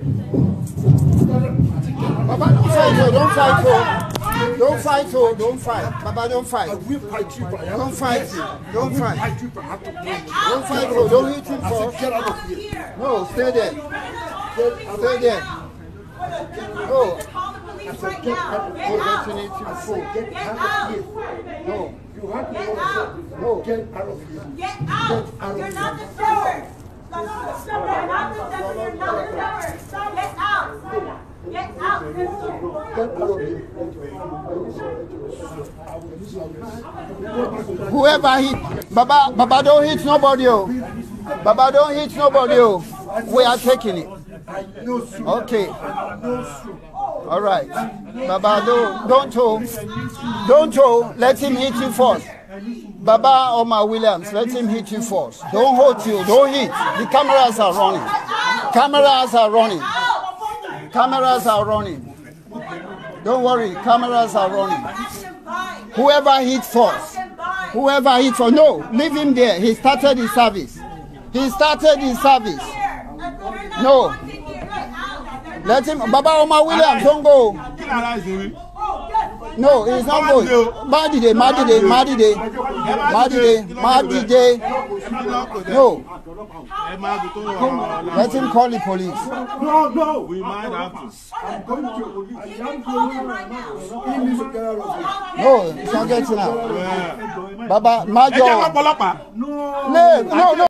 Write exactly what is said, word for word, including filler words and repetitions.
Baba, don't fight, oh, don't fight, oh. Don't fight, oh, don't fight. Baba, don't fight. Don't fight, don't fight. Don't fight, oh, don't hit him first. No, stay there. Stay there. No. Right now. Get out. Get out. No. Get out. No. Get out. You're not the thrower. You're not the thrower. You're not the thrower. Get out. Get out. Whoever hit, Baba, Baba don't hit nobody, oh. Baba don't hit nobody, oh. We are taking it. Okay. All right. Baba, don't, don't hold. Don't hold. Let him hit you first. Baba Omar Williams, let him hit you first. Don't hold you. Don't hit. The cameras are running. Cameras are running. Cameras are running. Don't worry. Cameras are running. Whoever hit first. Whoever hit first. No, leave him there. He started his service. He started his service. No. Let him. Baba Omar Williams, don't go. No, he's not going. Madide, Madide, Madide, Madide, Madide. No. Let him call the police. No, no. We might have to. I'm going to. I am calling right now. No, he's not getting out. Baba, Major. No. No, no, no.